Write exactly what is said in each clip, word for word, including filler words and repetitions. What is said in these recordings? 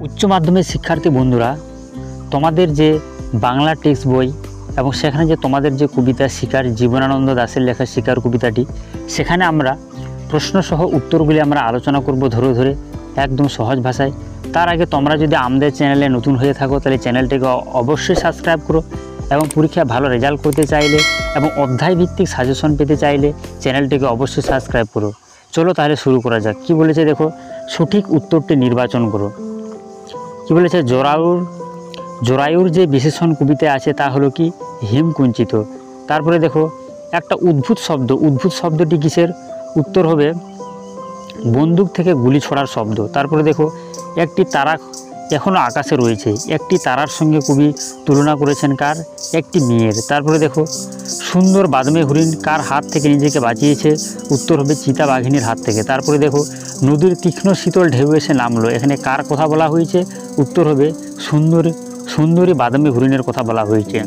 উচ্চ মাধ্যমিক শিক্ষার্থী বন্ধুরা, তোমাদের যে বাংলা টেক্সট বই এবং সেখানে যে তোমাদের যে কবিতা শিকার, জীবনানন্দ দাশের লেখা শিকার কবিতাটি, সেখানে আমরা প্রশ্নসহ উত্তরগুলি আমরা আলোচনা করব ধরে ধরে একদম সহজ ভাষায়। তার আগে তোমরা যদি আমাদের চ্যানেলে নতুন হয়ে থাকো তাহলে চ্যানেলটিকে অবশ্যই সাবস্ক্রাইব করো এবং পরীক্ষায় ভালো রেজাল্ট করতে চাইলে এবং অধ্যায় ভিত্তিক সাজেশন পেতে চাইলে চ্যানেলটিকে অবশ্যই সাবস্ক্রাইব করো। চলো তাহলে শুরু করা যাক। কি বলেছে দেখো, সঠিক উত্তরটি নির্বাচন করো। কি বলেছে, জরায়ুর জরায়ুর যে বিশেষণ কবিতায় আছে তা হলো কি হিমকুঞ্চিত। তারপরে দেখো একটা উদ্ভূত শব্দ, উদ্ভূত শব্দটি কিসের? উত্তর হবে বন্দুক থেকে গুলি ছোড়ার শব্দ। তারপরে দেখো একটি তারা এখনও আকাশে রয়েছে, একটি তারার সঙ্গে কবি তুলনা করেছেন কার? একটি মেয়ের। তারপরে দেখো সুন্দর বাদমে হরিণ কার হাত থেকে নিজেকে বাঁচিয়েছে? উত্তর হবে চিতা বাঘিনীর হাত থেকে। তারপরে দেখো নদীর তীক্ষ্ণ শীতল ঢেউ এসে নামলো, এখানে কার কথা বলা হয়েছে? উত্তর হবে সুন্দরী সুন্দরী বাদামি হরিণের কথা বলা হয়েছে।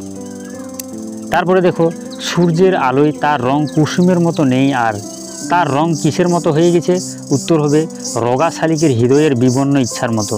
তারপরে দেখো সূর্যের আলোয় তার রং কুসুমের মতো নেই আর, তার রং কিসের মতো হয়ে গেছে? উত্তর হবে রোগা শালিকের হৃদয়ের বিবর্ণ ইচ্ছার মতো।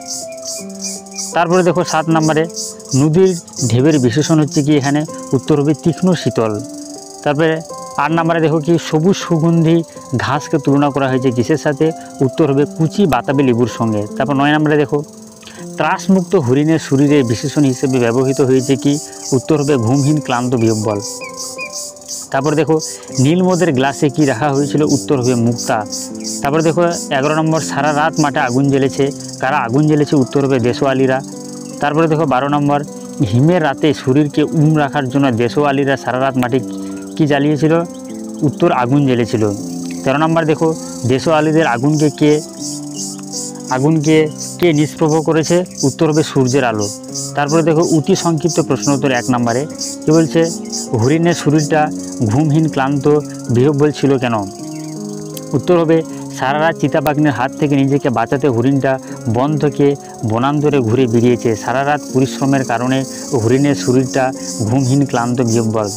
তারপরে দেখো সাত নম্বরে নদীর ঢেউয়ের বিশেষণ হচ্ছে কি এখানে? উত্তর হবে তীক্ষ্ণ শীতল। তারপরে আট নম্বরে দেখো কি সবুজ সুগন্ধি ঘাসকে তুলনা করা হয়েছে কিসের সাথে? উত্তর হবে কুচি বাতাবি লেবুর সঙ্গে। তারপর নয় নম্বরে দেখো ত্রাসমুক্ত হরিণের শরীরে বিশেষণ হিসেবে ব্যবহৃত হয়েছে কি? উত্তর হবে ঘুমহীন ক্লান্ত বিহ্বল। তারপর দেখো নীলমদের গ্লাসে কি রাখা হয়েছিল? উত্তর হবে মুক্তা। তারপর দেখো এগারো নম্বর সারা রাত মাঠে আগুন জ্বেলেছে, কারা আগুন জ্বেলেছে? উত্তর হবে দেশওয়ালিরা। তারপরে দেখো বারো নম্বর হিমের রাতে শরীরকে উম রাখার জন্য দেশওয়ালিরা সারা রাত মাঠে কি জ্বালিয়েছিল? উত্তর আগুন জ্বেলেছিল। তেরো নম্বর দেখো দেশওয়ালিদের আগুনকে কে আগুনকে কে নিষ্প্রভ করেছে? উত্তর হবে সূর্যের আলো। তারপরে দেখো অতি সংক্ষিপ্ত প্রশ্ন উত্তর এক নম্বরে কী বলছে, হরিণের শরীরটা ঘুমহীন ক্লান্ত বিহ্বল ছিল কেন? উত্তর হবে সারা রাত চিতাবাঘিনীর হাত থেকে নিজেকে বাঁচাতে হরিণটা বন থেকে বনান্তরে ঘুরে বেরিয়েছে, সারা রাত পরিশ্রমের কারণে হরিণের শরীরটা ঘুমহীন ক্লান্ত বিহ্বল।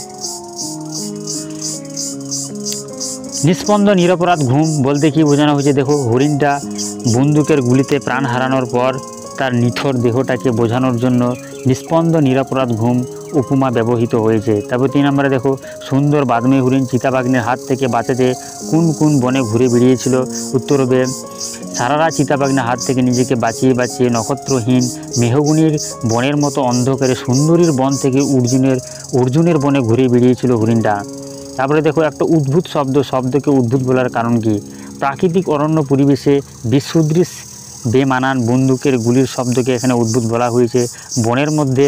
নিস্পন্দ নিরপরাধ ঘুম বলতে কি বোঝানো হয়েছে? দেখো হরিণটা বন্দুকের গুলিতে প্রাণ হারানোর পর তার নিথর দেহটাকে বোঝানোর জন্য নিস্পন্দ নিরপরাধ ঘুম উপমা ব্যবহৃত হয়েছে। তারপর তিন নম্বরে দেখো সুন্দর বাদমে হরিণ চিতাবাঘিনীর হাত থেকে বাঁচাতে কোন কোন বনে ঘুরে বেরিয়েছিল? উত্তর হবে সারারা চিতাবাঘিনীর হাত থেকে নিজেকে বাঁচিয়ে বাঁচিয়ে নক্ষত্রহীন মেহগুনির বনের মতো অন্ধকারে সুন্দরীর বন থেকে অর্জুনের অর্জুনের বনে ঘুরে বেরিয়েছিল হরিণটা। তারপরে দেখো একটা উদ্ভূত শব্দ, শব্দকে উদ্ভূত বলার কারণ কি? প্রাকৃতিক অরণ্য পরিবেশে বিসদৃশ বেমানান বন্দুকের গুলির শব্দকে এখানে উদ্ভূত বলা হয়েছে। বনের মধ্যে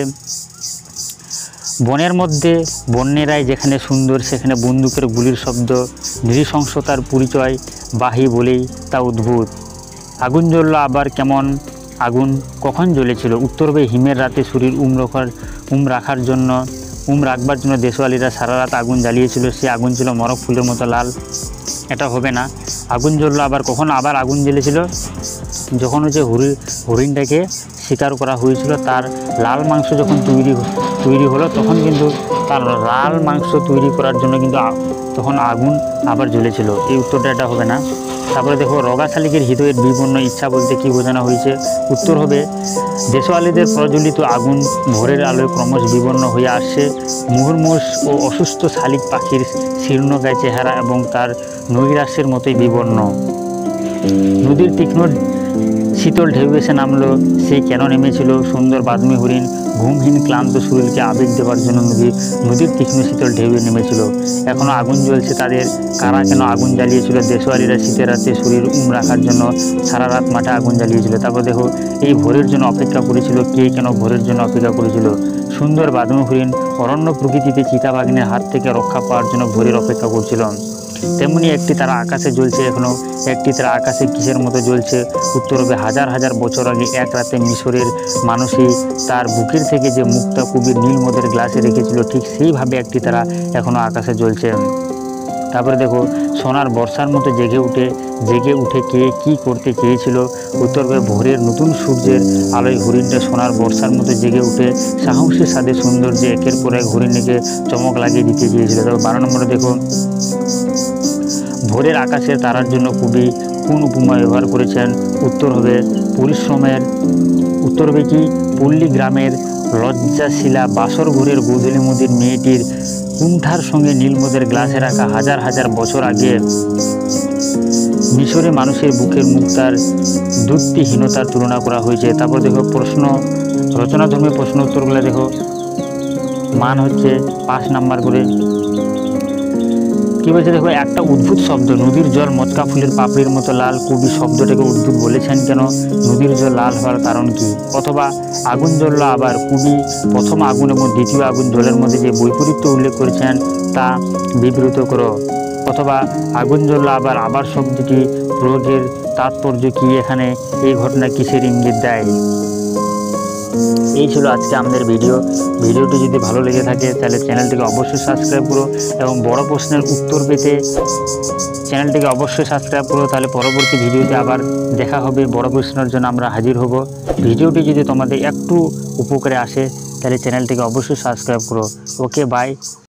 বনের মধ্যে বন্যেরাই যেখানে সুন্দর সেখানে বন্দুকের গুলির শব্দ নৃশংসতার পরিচয় বাহী বলেই তা উদ্ভূত। আগুন জ্বলল আবার কেমন আগুন কখন জ্বলেছিল? উত্তর হবে হিমের রাতে শরীর উম রাখার উম রাখার জন্য উম রাখবার জন্য দেশওয়ালিরা সারা রাত আগুন জ্বালিয়েছিল, সে আগুন ছিল মরক ফুলের মতো লাল। এটা হবে না। আগুন জ্বললো আবার কখন আবার আগুন জ্বেলেছিল? যখন হচ্ছে হরি হরিণটাকে শিকার করা হয়েছিল, তার লাল মাংস যখন তৈরি তৈরি হলো তখন কিন্তু তার লাল মাংস তৈরি করার জন্য কিন্তু তখন আগুন আবার জ্বলেছিল। এই উত্তরটা এটা হবে না। তারপরে দেখো রোগা শালিকের হৃদয়ের বিবর্ণ ইচ্ছা বলতে কি বোঝানো হয়েছে? উত্তর হবে দেশওয়ালিদের প্রজ্বলিত আগুন ভোরের আলোয় ক্রমশ বিবর্ণ হয়ে আসছে, মুহুর্মুষ ও অসুস্থ শালিক পাখির শীর্ণকায় চেহারা এবং তার নৈরাশ্যের মতোই বিবর্ণ। নদীর তীক্ষ্ণ শীতল ঢেউ এসে নামলো, সে কেন নেমেছিল? সুন্দর বাদমি হরিণ ঘুমহীন ক্লান্ত শরীরকে আবেগ দেওয়ার জন্য নদীর নদীর তীক্ষ্ণ শীতল ঢেউয়ে নেমেছিল। এখনও আগুন জ্বলছে তাদের, কারা কেন আগুন জ্বালিয়েছিল? দেশওয়ালিরা শীতের রাতে শরীর উম রাখার জন্য সারা রাত মাঠে আগুন জ্বালিয়েছিল। তারপর দেখো এই ভোরের জন্য অপেক্ষা করেছিল, কে কেন ভোরের জন্য অপেক্ষা করেছিল? সুন্দর বাদমি হরিণ অরণ্য প্রকৃতিতে চিতাবাঘিনীর হাত থেকে রক্ষা পাওয়ার জন্য ভোরের অপেক্ষা করছিল। তেমনি একটি তারা আকাশে জ্বলছে এখনও, একটি তারা আকাশে কিসের মতো জ্বলছে? উত্তর হবে হাজার হাজার বছর আগে এক রাতে মিশরের মানুষই তার বুকের থেকে যে মুক্তা কবির নীলমদের গ্লাসে রেখেছিল, ঠিক সেইভাবে একটি তারা এখনও আকাশে জ্বলছে। তারপরে দেখো সোনার বর্ষার মতো জেগে উঠে জেগে উঠে কে কী করতে চেয়েছিল? উত্তর হবে ভোরের নতুন সূর্যের আলোয় হরিণটা সোনার বর্ষার মতো জেগে উঠে সাহসের সাথে সৌন্দর্যে একের পর এক হরিণকে চমক লাগিয়ে দিতে চেয়েছিল। তবে বারো নম্বরে দেখো ভোরের আকাশে তারার জন্য কবি কোন উপমা ব্যবহার করেছেন? উত্তর হবে পরিশ্রমের উত্তর হবে কি পল্লী গ্রামের লজ্জাশীলা বাসর ঘরের গোধূলি মুদির মেয়েটির কুণ্ঠার সঙ্গে নীলমদের গ্লাসে রাখা হাজার হাজার বছর আগে মিশরে মানুষের বুকের মুক্তার দ্যুতিহীনতার তুলনা করা হয়েছে। তারপর দেখো প্রশ্ন রচনাধর্মী প্রশ্ন উত্তরগুলো দেখো, মান হচ্ছে পাঁচ নাম্বার করে। কি বলছে দেখো, একটা উদ্ভুত শব্দ নদীর জল মটকা ফুলের পাপড়ির মতো লাল, কবি শব্দটাকে উদ্ভুত বলেছেন কেন? নদীর জল লাল হওয়ার কারণ কি? অথবা আগুন জ্বলল আবার, কবি প্রথম আগুন এবং দ্বিতীয় আগুন জলের মধ্যে যে বৈপরীত্য উল্লেখ করেছেন তা বিবৃত করো। অথবা আগুন জ্বলল আবার আবার শব্দটি প্রয়োগের তাৎপর্য কি? এখানে এই ঘটনা কিসের ইঙ্গিত দেয়? এই ছিল আজকে আমাদের ভিডিও। ভিডিওটি যদি ভালো লেগে থাকে তাহলে চ্যানেলটিকে অবশ্যই সাবস্ক্রাইব করো এবং বড় প্রশ্নের উত্তর পেতে চ্যানেলটিকে অবশ্যই সাবস্ক্রাইব করো। তাহলে পরবর্তী ভিডিওতে আবার দেখা হবে, বড় প্রশ্নের জন্য আমরা হাজির হব। ভিডিওটি যদি তোমাদের একটু উপকারে আসে তাহলে চ্যানেলটিকে অবশ্যই সাবস্ক্রাইব করো। Okay, by.